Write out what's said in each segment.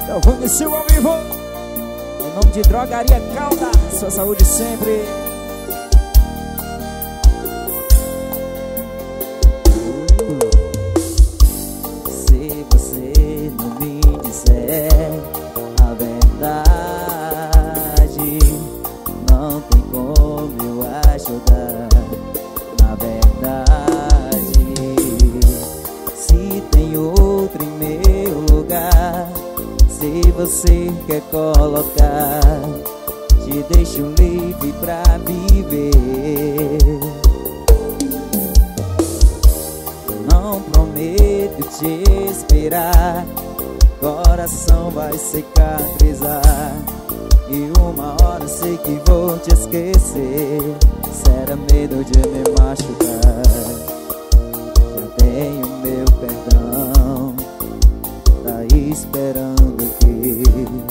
Eu conheci o ao vivo. Em nome de Drogaria Calda, sua saúde sempre. Se você não me disser a verdade, não tem como eu ajudar. Na verdade, se tem outro em meu lugar, se você quer colocar, te deixo livre pra viver. Não prometo te esperar, coração vai cicatrizar, e uma hora sei que vou te esquecer. Será medo de me machucar, já tenho meu perdão, tá esperando aqui.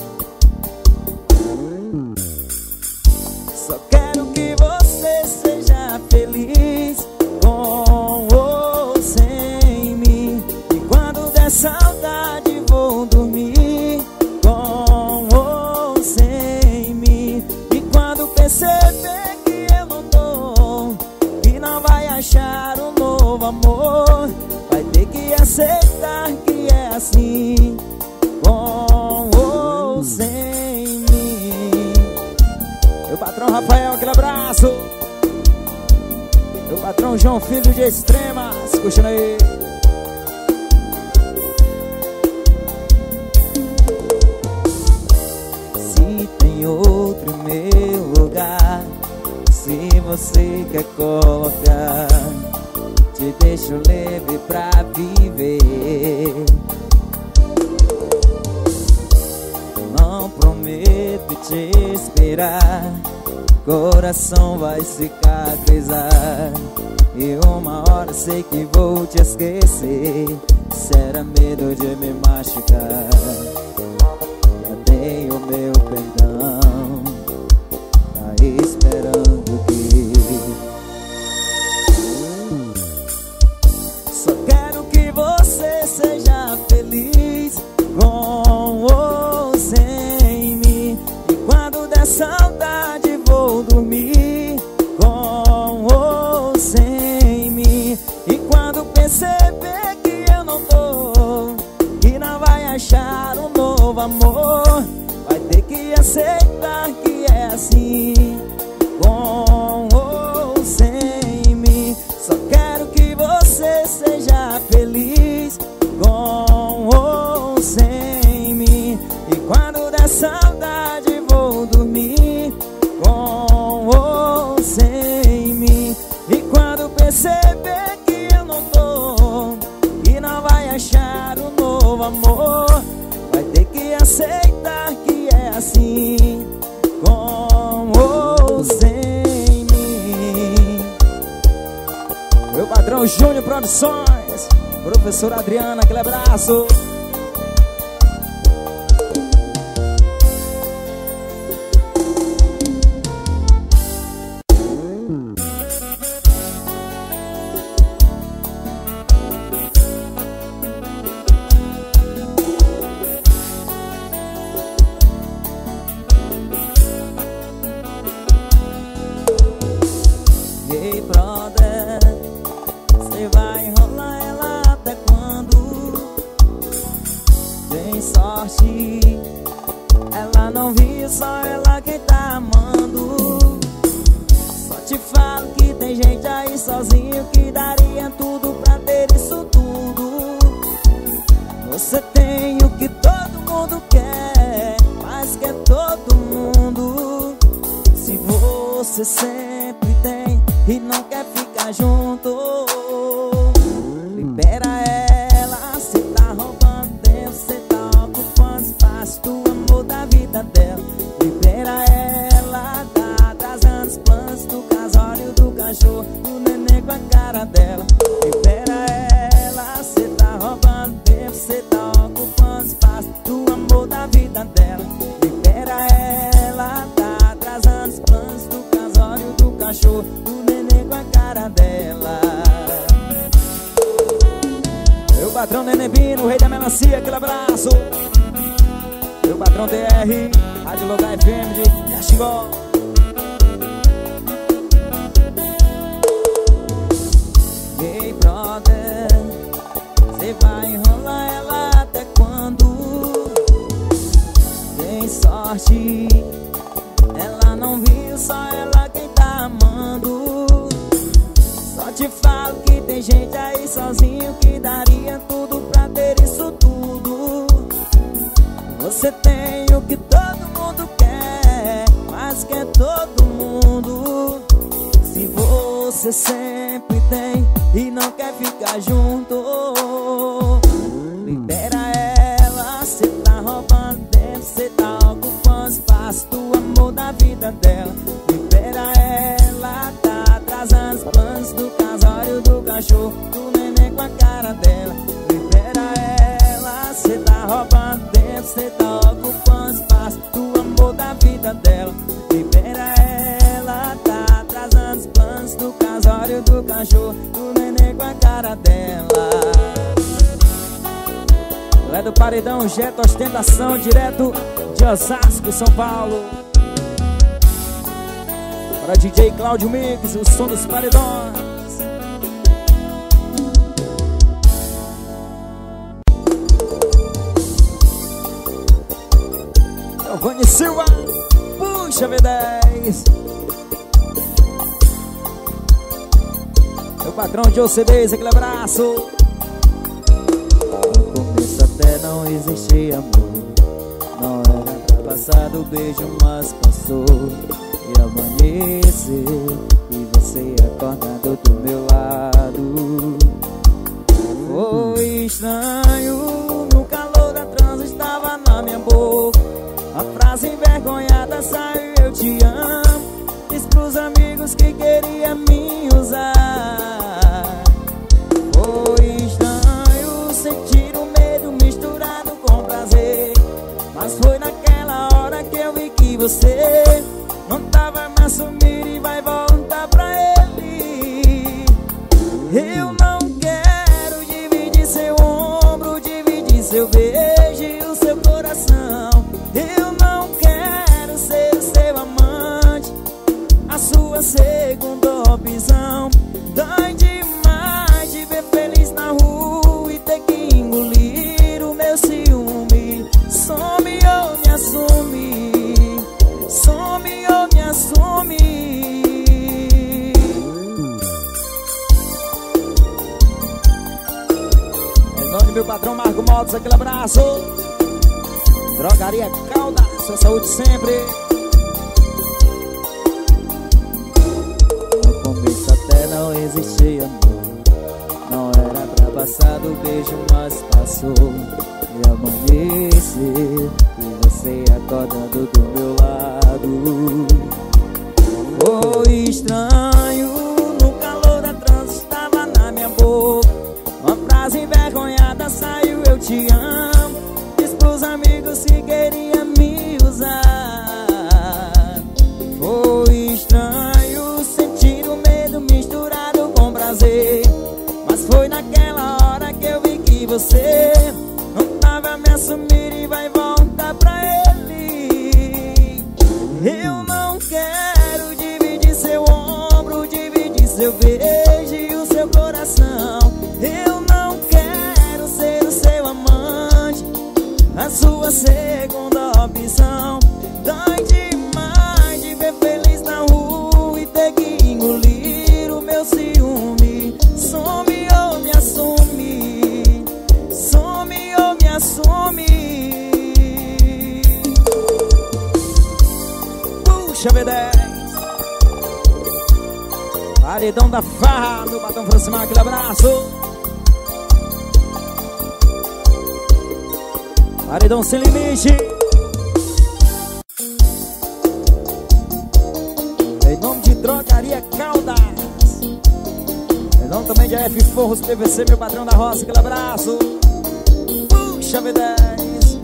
Só quero que você seja feliz, com ou sem mim. E quando der saudade vou dormir, com ou sem mim. E quando perceber que eu não tô, que não vai achar um novo amor, vai ter que aceitar que é assim, com ou sem mim. Meu patrão Rafael, aquele abraço. Meu patrão João Filho de Extremas, curtindo aí. Se tem outro em meu lugar, se você quer colocar, te deixo livre pra viver. Não prometo te esperar, coração vai cicatrizar, e uma hora sei que vou te esquecer. Será medo de me machucar, já tenho meu perdão, tá esperando que. Só quero que você seja feliz, com ou sem mim. E quando der saudade vou dormir, com ou sem mim. E quando perceber que eu não tô, que não vai achar um novo amor, vai ter que aceitar que é assim, com ou sem mim. Só quero que você seja feliz, com ou sem mim. E quando der saudade vou dormir, com ou sem mim. E quando perceber que eu não tô, que não vai achar um novo amor, vai ter que aceitar que é assim, com ou sem mim. Meu patrão Júnior Produções, professor Adriana, aquele abraço. Ei, brother, cê vai enrolar ela até quando? Tem sorte, ela não viu, só ela quem tá amando. Só te falo que tem gente aí sozinho que daria tudo pra ter isso tudo. Você tem o que todo mundo quer, mas quer todo mundo. Se você sempre tem e não quer ficar junto, libera ela. Cê tá roubando tempo, cê tá ocupando espaço do amor da vida dela. Libera ela, tá atrasando os planos do casório, do cachorro, do neném com a cara dela. Libera ela, cê tá roubando tempo, cê tá ocupando espaço do amor da vida dela. Libera ela, tá atrasando os planos do casório, do cachorro, do neném com a cara dela. Meu patrão Nenê Bino, o rei da melancia, aquele abraço. Meu patrão DR, Rádio Logar FM de Caxingó. Ei, brother, cê vai enrolar ela até quando? Tem sorte, ela não viu, só ela quem tá amando. Só te falo que tem gente aí sozinho que daria tudo pra ter isso tudo. Você tem o que todo mundo quer, mas quer todo mundo. Se você sempre tem e não quer ficar junto, libera ela, cê tá roubando tempo, cê tá ocupando espaço do amor da vida dela. Libera ela, tá atrasando os planos do casório, do cachorro, do neném com a cara dela. Libera ela, cê tá roubando tempo, cê tá ocupando espaço do amor da vida dela. Libera ela, tá atrasando os planos do casório, do cachorro, do neném com a cara dela. É do Paredão Jet Ostentação, direto de Osasco, São Paulo. Para DJ Cláudio Mix, o som dos paredões. Giovanni Silva, puxa V10. Meu patrão de OCDs, aquele abraço. No começo até não existia amor, não era pra passar do beijo, mas passou. E amanheceu, e você acordado do meu lado. Foi estranho, no calor da transa estava na minha boca. A frase envergonhada saiu, eu te amo. Diz pros amigos que queria me usar. Foi estranho sentir o medo misturado com prazer, mas foi naquela hora que eu vi que você não tava mais sumir e vai voltar pra ele. Eu não quero dividir seu ombro, dividir seu beijo e o seu coração. Eu não quero ser o seu amante, a sua segunda opção. Dói demais de ver feliz na rua e ter que engolir o meu ciúme. Some ou me assume, some ou me assume. Em nome do meu patrão Marco Motos, aquele abraço. Drogaria Calda, sua saúde sempre. No começo até não existia amor, não era pra passar do beijo, mas passou. E amanheceu, e você acordando do meu lado. Foi estranho, no calor da transa estava na minha boca. Uma frase envergonhada saiu, eu te amo. Diz pros amigos que queria me usar. Foi estranho sentir o medo misturado com prazer, mas foi naquela hora que eu vi que você não tava me assumir e vai voltar pra ele. Eu não quero dividir seu ombro, dividir seu beijo e o seu coração. Eu não quero ser o seu amante, a sua segunda opção. Dói demais de ver feliz na rua e ter que engolir o meu ciúme. Some ou me assume, some ou me assume. Puxa V10. Paredão da Farra, meu patrão Francimar, aquele abraço. Paredão Sem Limite. Em nome de Drogaria Caldas. Em nome também de AF Forros PVC, meu patrão da roça, aquele abraço. Puxa V10.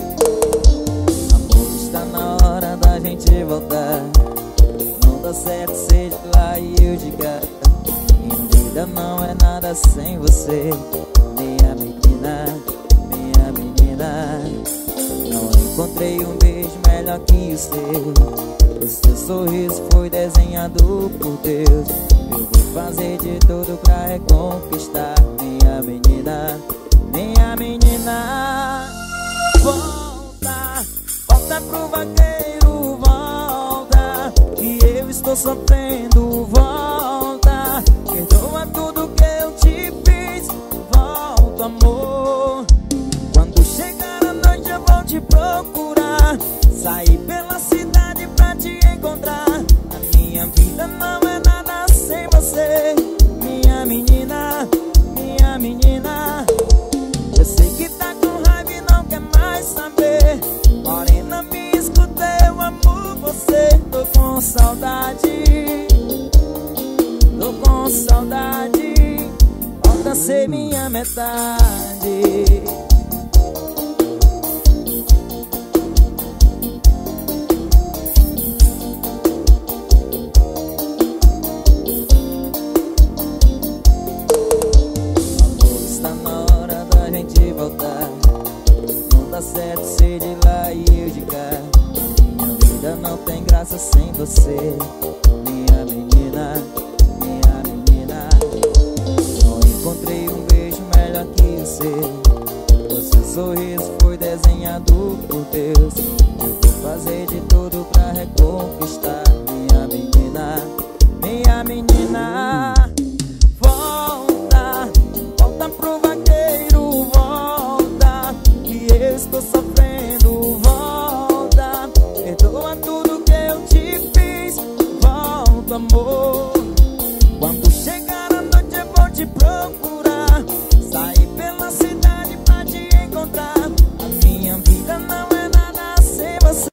Amor, está na hora da gente voltar. Não dá certo ser de lá e eu de cá. Minha vida não é nada sem você, minha menina, minha menina. Não encontrei que o seu sorriso foi desenhado por Deus. Eu vou fazer de tudo pra reconquistar minha menina, minha menina. Volta, volta pro vaqueiro, volta, que eu estou sofrendo, volta. Perdoa tudo que eu te fiz, volta, amor. Quando chegar a noite eu vou te procurar, sair pela cidade pra te encontrar. A minha vida não é nada sem você, minha menina, minha menina. Eu sei que tá com raiva e não quer mais saber, morena, me escuta, eu amo você. Tô com saudade, tô com saudade. Volta a ser minha metade. Não dá certo ser de lá e eu de cá. Minha vida não tem graça sem você, minha menina, minha menina. Não encontrei um beijo melhor que o seu sorriso foi desenhado por Deus. Eu vou fazer de tudo pra reconquistar minha menina, minha menina. Volta, volta pro vaqueiro, volta, que eu estou sofrendo, volta. Perdoa tudo que eu te fiz, volta, amor. Quando chegar a noite eu vou te procurar, sair pela cidade pra te encontrar. A minha vida não é nada sem você.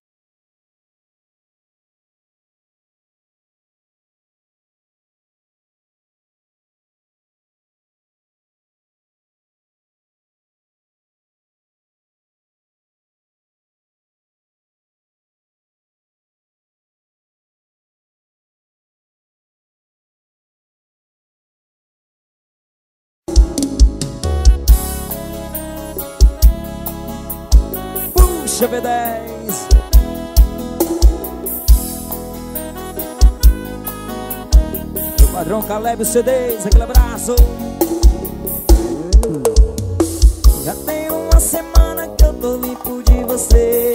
Puxa, V10. Meu padrão Caleb CDs, aquele abraço. Já tem uma semana que eu tô limpo de você,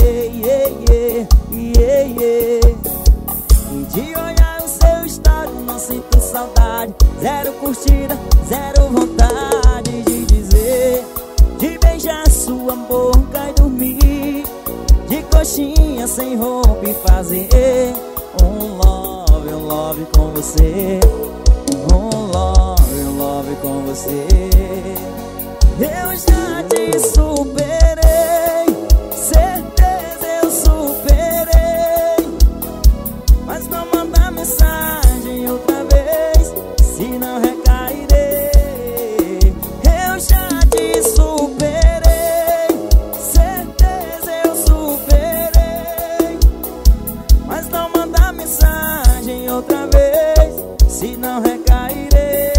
E de olhar o seu estado não sinto saudade. Zero curtida, zero vontade de dizer, de beijar sua boca e dormir de coxinha sem roupa e fazer um love com você, um love com você. Eu já te superei, certeza eu superei, mas não manda mensagem outra vez, senão recairei. Eu já te superei, certeza eu superei, mas não manda mensagem outra vez, senão recairei.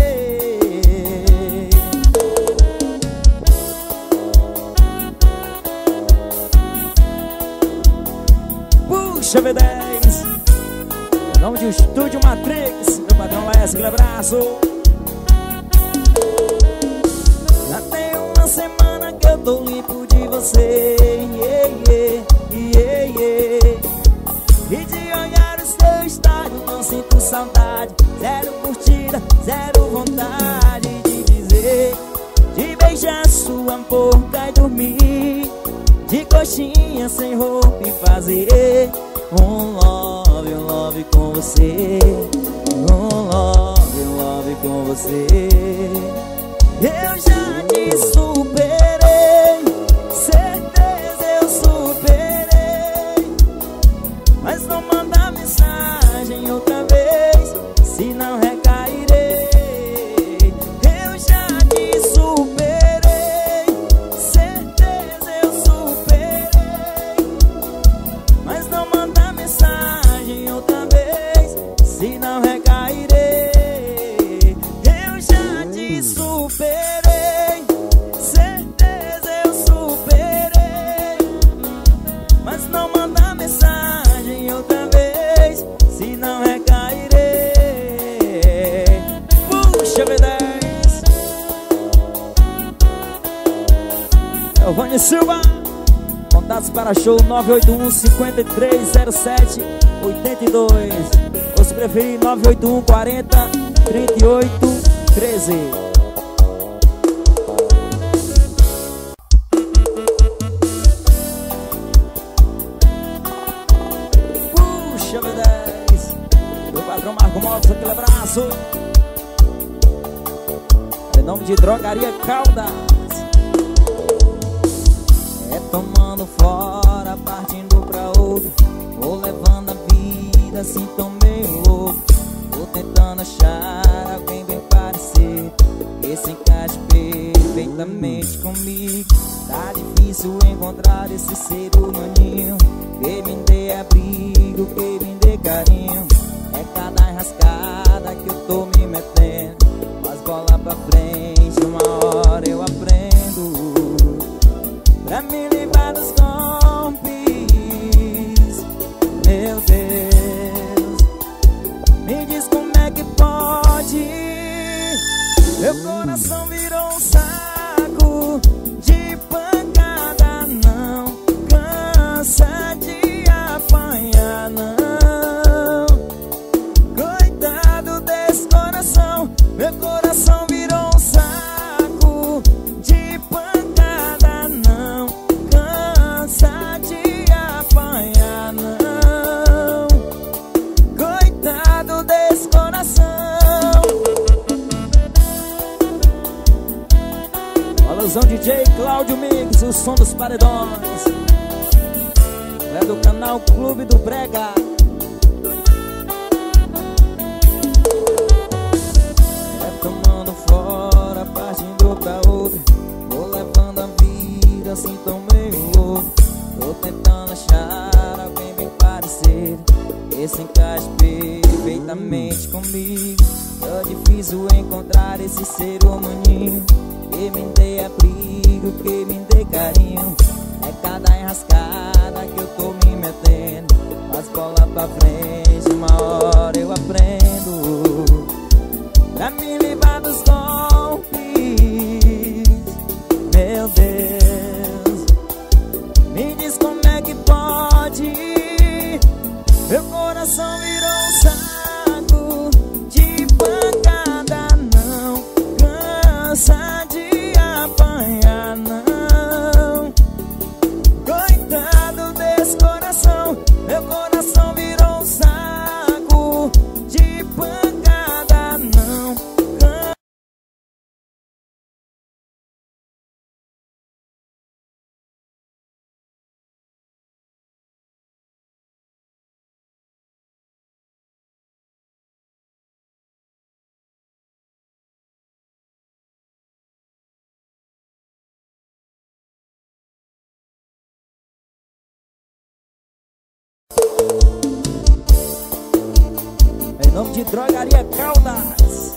Puxa, V10, em nome de Estúdio Matrix, meu padrão Laércio, aquele abraço. Já tem uma semana que eu tô limpo de você, E de olhar o seu estado não sinto saudade. Zero curtida, zero vontade de dizer, de beijar sua boca e dormir de coxinha sem roupa e fazer um love com você, um love com você. Eu já te superei, certeza eu superei, mas não manda mensagem outra vez, senão recairei. Eu já te superei, certeza eu superei, mas não manda mensagem outra vez, senão recairei. Eu já te superei, Elvânia Silva. Contatos para show 981-5307-82. Ou se preferir 981-40-38-13. Aquele abraço. Em nome de Drogaria Caldas. É tomando fora, partindo pra outro. Vou levando a vida assim tão meio louco. Tô tentando achar alguém bem parecido, que se encaixe perfeitamente comigo. Tá difícil encontrar esse ser humaninho que me dê abrigo, que me dê carinho. É cada enrascada que eu tô me metendo, mas bola pra frente, uma hora eu aprendo. Pra me livrar dos golpes, meu Deus, me diz como é que pode. Meu coração virou um saco de pancada, não cansa de apanhar, não. Meu coração virou um saco de pancada, não cansa de apanhar, não. Coitado desse coração. Alusão DJ Cláudio Mix, o som dos paredões. É do canal Clube do Brega. Fora, partindo pra outra. Vou levando a vida assim tão meio louco. Tô tentando achar alguém bem parecido, que se encaixe perfeitamente comigo. Tá difícil encontrar esse ser humaninho que me dê abrigo, que me dê carinho. É cada enrascada que eu tô me metendo, mas bola pra frente, uma hora eu aprendo. Pra me livrar dos golpes, meu Deus, me diz como é que pode. Meu coração virou um saco de pancada, não cansa de apanhar, não. Coitado desse coração. Meu coração virou um saco de pancada, não. Em nome de Drogaria Caldas.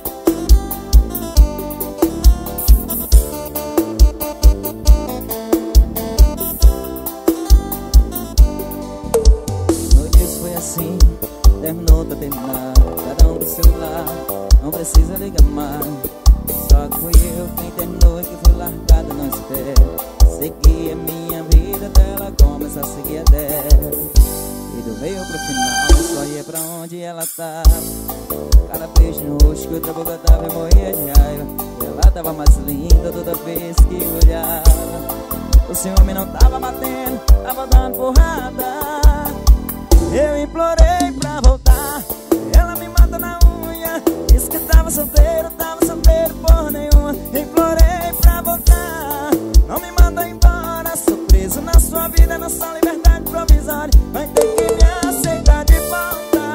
Noites foi assim, terminou, tá terminado. Cada um do seu lado, não precisa ligar mais. Só que fui eu quem terminou e que fui largado, não espero. Segui a minha vida dela, começa a seguir a dela. E do meio pro final, só ia pra onde ela tava. Cada beijo no rosto que outra boca dava, eu morria de raiva. E ela tava mais linda toda vez que olhava. O ciúme não tava batendo, tava dando porrada. Eu implorei pra voltar, ela me mata na unha. Disse que tava solteiro porra nenhuma. Implorei pra voltar, não me manda embora. Sou preso na sua vida, na sua liberdade provisória. Vai ter que me aceitar de volta.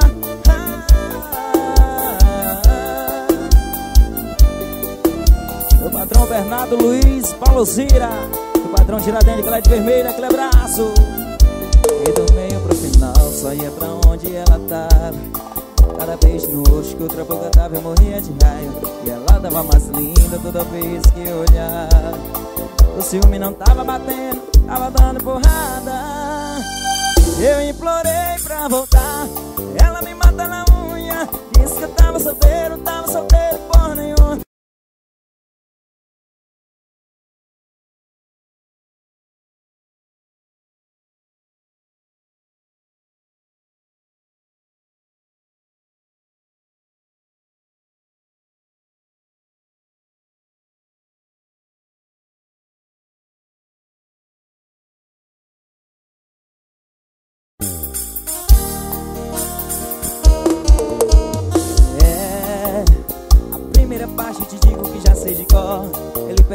Meu patrão Bernardo Luiz, Paulo Cira, o patrão Tiradentes, Cléide Vermelha, aquele abraço. E do meio pro final, só ia pra onde ela tava. Cada beijo no rosto que outra boca dava, eu morria de raiva. E ela tava mais linda toda vez que eu olhava. O ciúme não tava batendo, tava dando porrada. Eu implorei pra voltar, ela me mata na unha. Disse que eu tava solteiro porra nenhuma.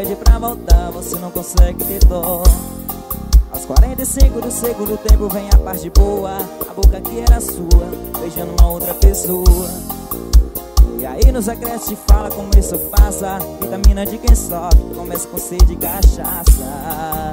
pede pra voltar, você não consegue ter dó. Aos 45 do segundo tempo vem a parte boa, a boca que era sua, beijando uma outra pessoa. E aí nos acresce e fala como isso passa, vitamina de quem sofre, começa com sede de cachaça.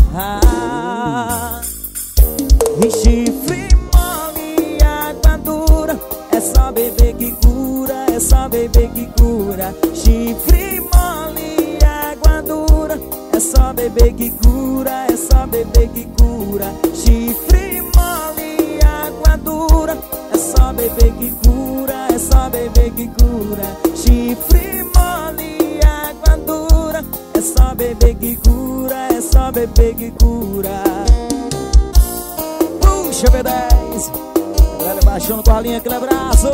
E chifre mole e água dura, é só beber que cura, é só beber que cura. Chifre mole e água dura, é só beber que cura, é só beber que cura. Chifre mole e água dura, é só beber que cura, é só beber que cura. Chifre mole e água dura, é só beber que cura, é só beber que cura. Puxa, B10, galera baixando com a linha, aquele abraço.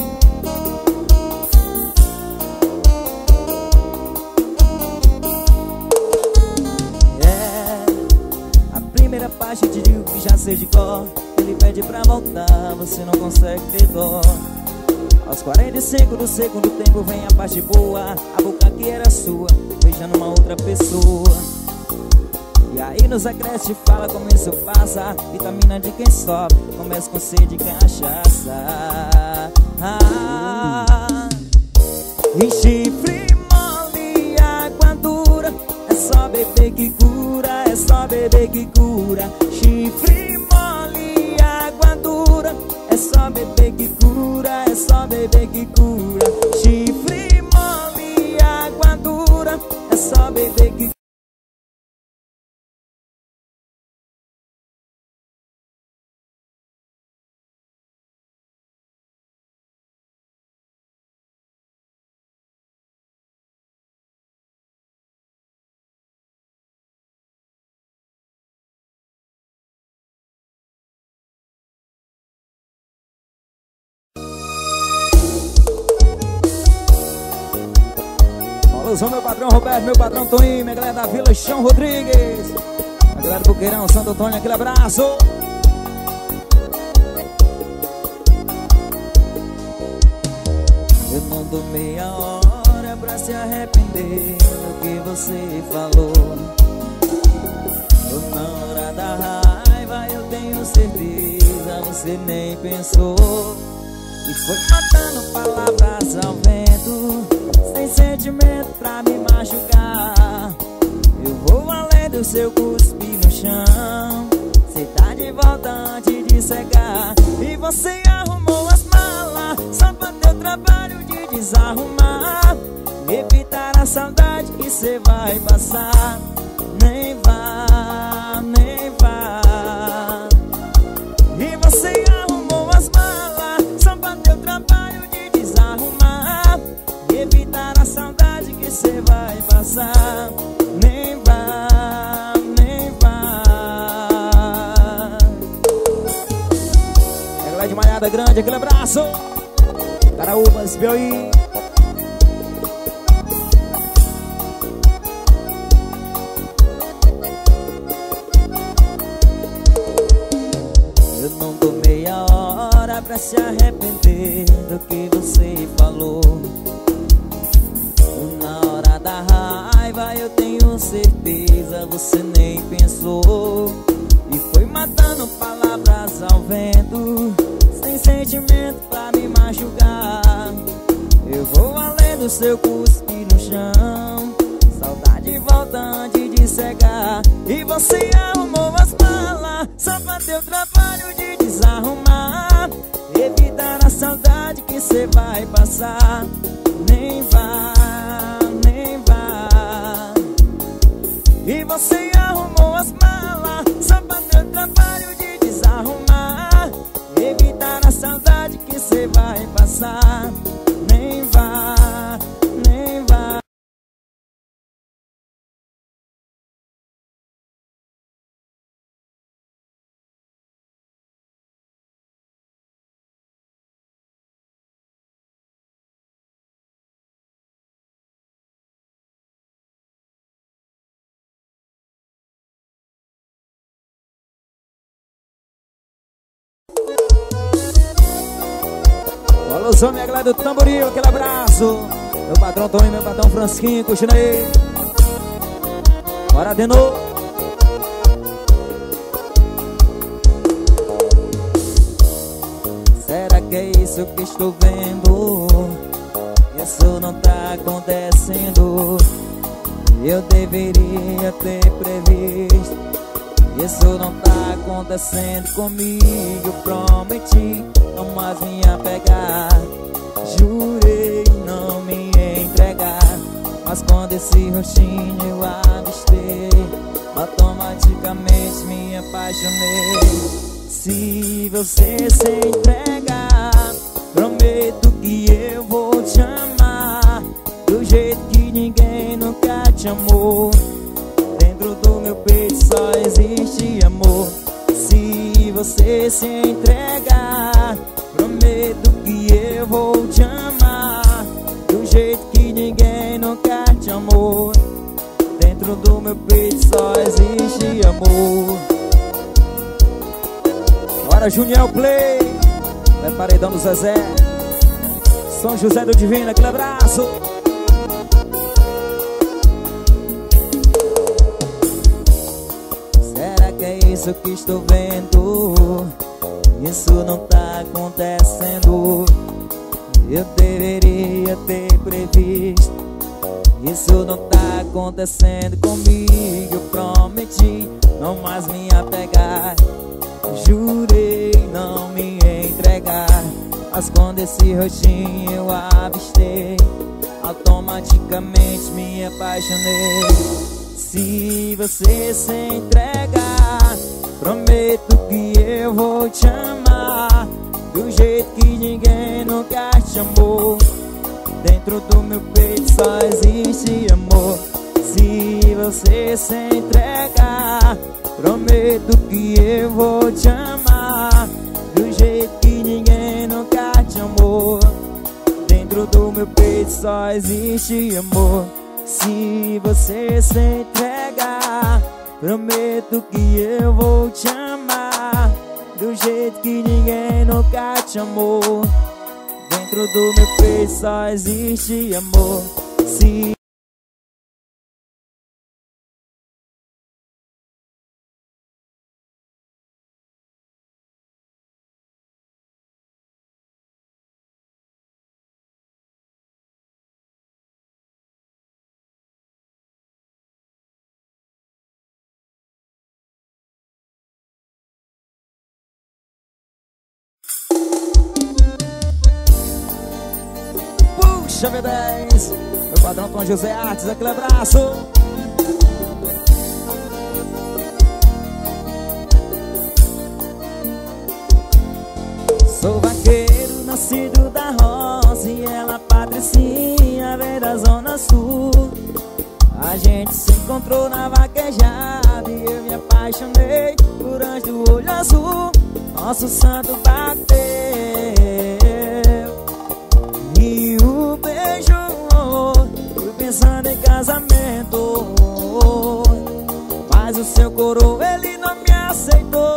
A primeira parte eu te digo que já sei de cor. Ele pede pra voltar, você não consegue ter dó. Aos 45 do segundo tempo vem a parte boa, a boca que era sua, beijando uma outra pessoa. E aí nos acresce e fala como isso passa, vitamina de quem sofre, começa com sede de cachaça. E chifre mole e água dura, é só beber que cura, é só beber que cura. Chifre mole e água dura, é só beber que cura, é só beber que cura. Chifre mole e água dura, é só beber que cura. Sou meu patrão Roberto, meu patrão Toninho, minha galera da Vila Chão Rodrigues, a galera do Buqueirão, Santo Antônio, aquele abraço. Eu não dou meia hora pra se arrepender do que você falou. Na hora da raiva eu tenho certeza, você nem pensou. E foi matando palavras ao vento, sem sentimento pra me machucar. Eu vou além do seu cuspe no chão, cê tá de volta antes de secar. E você arrumou as malas só pra ter o trabalho de desarrumar, evitar a saudade que cê vai passar. Nem vá, nem vá. E você arrumou as malas só pra ter o trabalho de desarrumar, evitar a saudade que cê vai passar. Nem vá, nem vá. É lá de Malhada Grande, aquele abraço. Caraúbas, Piauí. Eu não dou meia hora pra se arrepender do que você falou. Na hora da raiva eu tenho certeza, você nem pensou. E foi matando palavras ao vento, sem sentimento pra me machucar. Eu vou além do seu cuspe no chão, saudade volta antes de cegar. E você arrumou as malas só pra ter o trabalho de desarrumar, evitar a saudade que cê vai passar. Nem vá, nem vá. E você arrumou as malas só pra ter o trabalho de desarrumar, evitar a saudade que cê vai passar. Nem vá, nem vá. Alô, sou minha galera do Tamboril, aquele abraço. Meu patrão Toninho, meu patrão Francisquinho, curtindo aí. Bora de novo. Será que é isso que estou vendo? Isso não tá acontecendo. Eu deveria ter previsto. Isso não tá acontecendo comigo. Prometi não mais me apegar. Jurei não me entregar. Mas quando esse rostinho eu avistei, automaticamente me apaixonei. Se você se entregar, prometo que eu vou te amar do jeito que ninguém nunca te amou. Dentro do meu peito só existe amor. Se você se entregar, prometo que eu vou te amar do jeito que ninguém nunca te amou. Dentro do meu peito só existe amor. Bora, Juniel Play. É paredão do Zezé. São José do Divino, aquele abraço. Será que é isso que estou vendo? Isso não tá acontecendo. Eu deveria ter previsto. Isso não tá acontecendo comigo. Eu prometi não mais me apegar. Jurei não me entregar. Mas quando esse rostinho eu avistei, automaticamente me apaixonei. Se você se entregar, prometo que eu vou te amar do jeito que ninguém nunca te amou. Dentro do meu peito só existe amor. Se você se entregar, prometo que eu vou te amar do jeito que ninguém nunca te amou. Dentro do meu peito só existe amor. Se você se entregar, prometo que eu vou te amar do jeito que ninguém nunca te amou. Dentro do meu peito só existe amor. Se Puxa V10, meu padrão Tom José Artes, aquele abraço. Sou vaqueiro, nascido da roça, e ela patricinha, veio da zona sul. A gente se encontrou na vaquejada e eu me apaixonei por anjo do olho azul. Nosso santo bateu e o beijo, fui pensando em casamento, mas o seu coroa ele não me aceitou.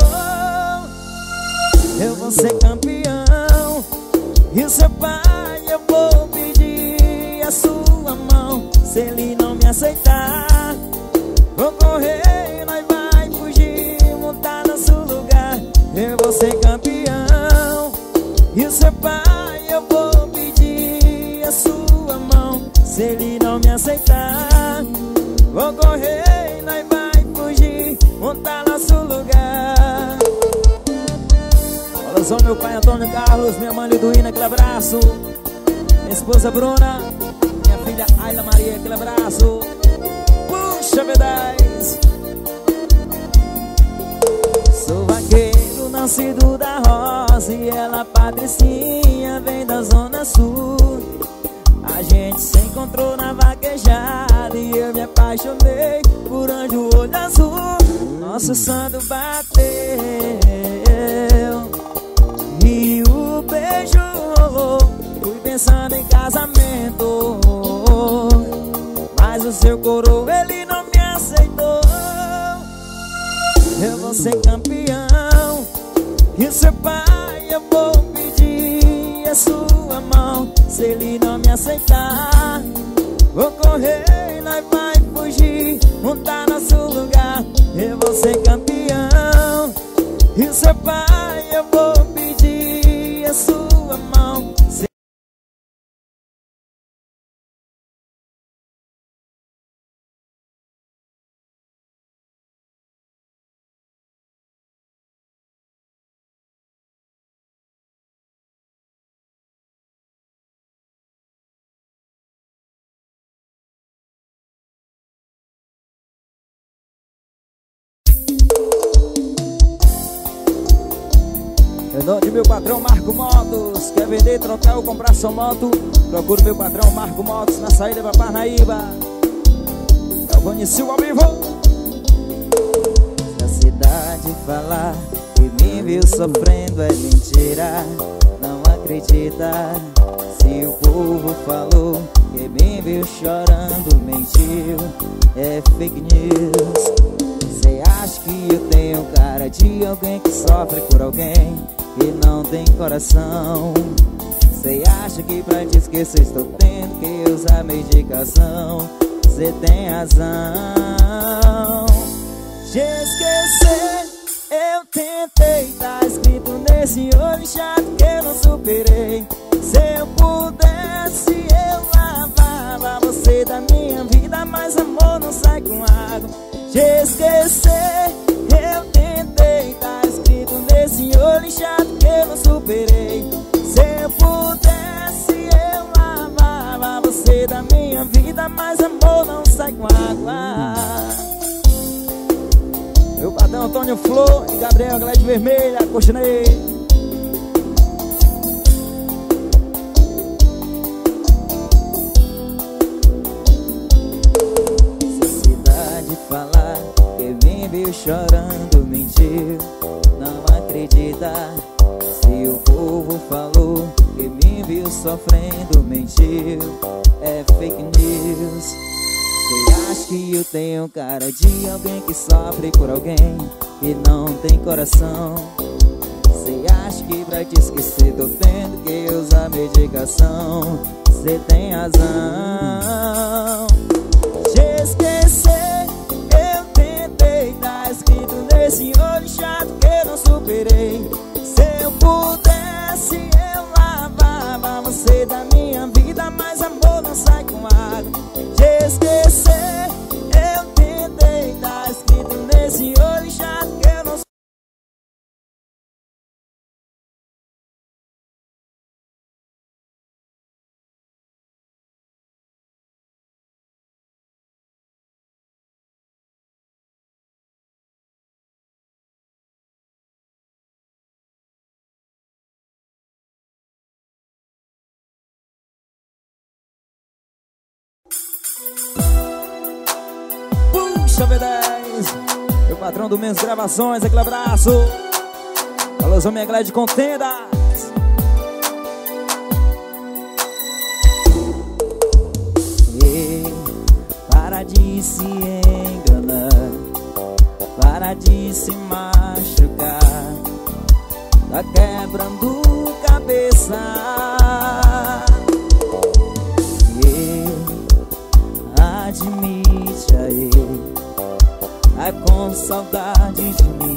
Eu vou ser campeão e o seu pai eu vou pedir a sua mão. Se ele não me aceitar, vou correr, nós vai fugir, montar nosso lugar. Eu vou ser campeão e o seu pai eu vou pedir a sua mão. Se ele não me aceitar, vou correr, nós vai fugir, montar nosso lugar. Olha só, meu pai Antônio Carlos, minha mãe Liduína, aquele abraço. Minha esposa Bruna, minha filha Ayla Maria, aquele abraço. Puxa V10. Sou vaqueiro, nascido da roça, e ela patricinha, vem da zona sul. A gente se encontrou na vaquejada e eu me apaixonei por anjo olho azul. Nosso santo bateu e o beijo rolou. Fui pensando em casamento, mas o seu coroa ele não me aceitou. Eu vou ser campeão e o seu pai eu vou pedir a sua mão. Se ele não me aceitar, vou correr, nós vai fugir, montar nosso lugar. Eu vou ser campeão. E seu pai, eu vou pedir a sua mão. Em nome de meu patrão Marco Motos. Quer vender, trocar ou comprar sua moto? Procure meu patrão Marco Motos na saída pra Parnaíba. Eu conheci o ao vivo. Se a cidade falar que me viu sofrendo é mentira, não acredita. Se o povo falou que me viu chorando, mentiu, é fake news. Cê acha que eu tenho cara de alguém que sofre por alguém que não tem coração? Cê acha que pra te esquecer estou tendo que usar medicação? Cê tem razão. Te esquecer, eu tentei. Tá escrito nesse olho chato que eu não superei. Se eu pudesse, eu lavava você da minha vida, mas amor não sai com água. Te esquecer, eu tentei. Tá escrito nesse olho chato que eu não superei. Se eu pudesse, eu lavava você da minha vida, mas amor não sai com água. Meu patrão Antônio Flor e Gabriel Glede Vermelha, Coxinei. Se a cidade falar que me viu chorando, mentiu, não acredita. Se o povo falou que me viu sofrendo, mentiu, é fake news. Cê acha que eu tenho cara de alguém que sofre por alguém que não tem coração? Cê acha que pra te esquecer tô tendo que usar medicação? Cê tem razão. Te esquecer, eu tentei. Tá escrito nesse olho chato que eu não superei. Se eu pudesse, eu lavava você da minha vida, mas amor não sai com água. Te esquecer, eu tentei. Tá escrito nesse olho chato que eu não superei. Puxa V10, meu patrão do Menos Gravações, aquele abraço. Alôzão, minha Glede Contendas. Ei, para de se enganar, para de se machucar, tá quebrando cabeça. Admite aí, tá com saudade de mim,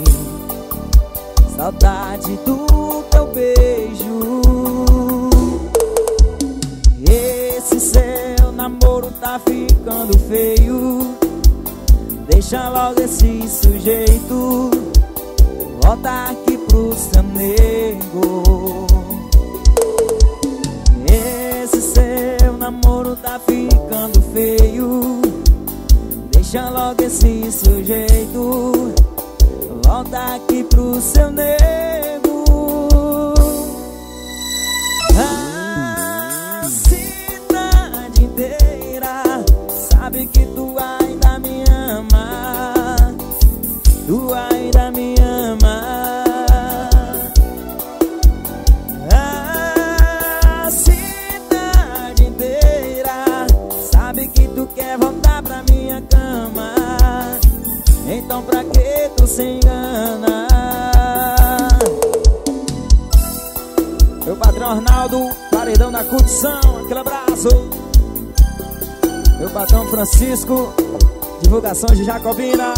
saudade do teu beijo. Esse seu namoro tá ficando feio, deixa logo esse sujeito, volta aqui pro seu nego. Esse seu namoro tá ficando feio, deixa logo esse sujeito, volta aqui pro seu nego. A cidade inteira sabe que tu ainda me ama, tu ainda me ama. Quer voltar pra minha cama, então pra que tu se engana? Meu patrão Arnaldo, paredão da curtição, aquele abraço. Meu patrão Francisco, Divulgação de Jacobina.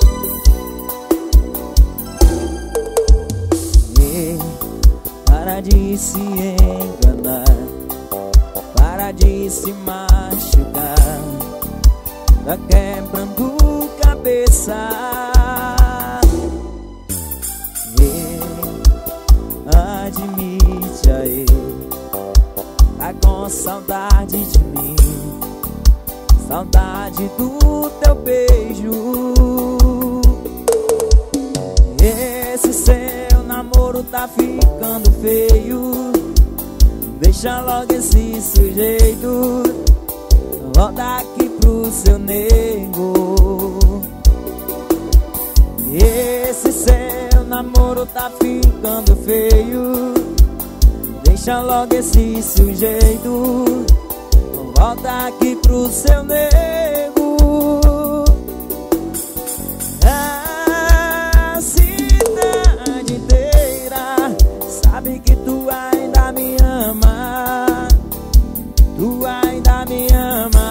Para de se enganar, para de se machucar, tá quebrando cabeça. Admite aí, tá com saudade de mim, saudade do teu beijo. Esse seu namoro tá ficando feio, deixa logo esse sujeito, volta aqui pro seu nego. Esse seu namoro tá ficando feio, deixa logo esse sujeito, volta aqui pro seu nego. A cidade inteira sabe que tu ainda me ama, tu ainda me ama.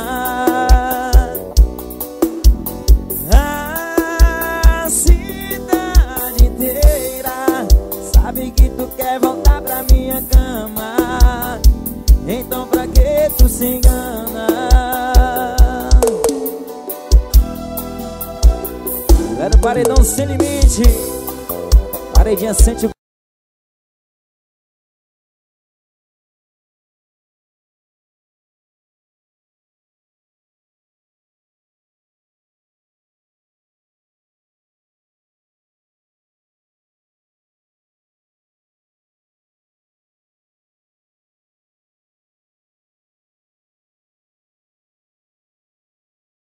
A cidade inteira sabe que tu quer voltar pra minha cama, então pra que tu se engana? Galera, paredão sem limite, paredinha sente o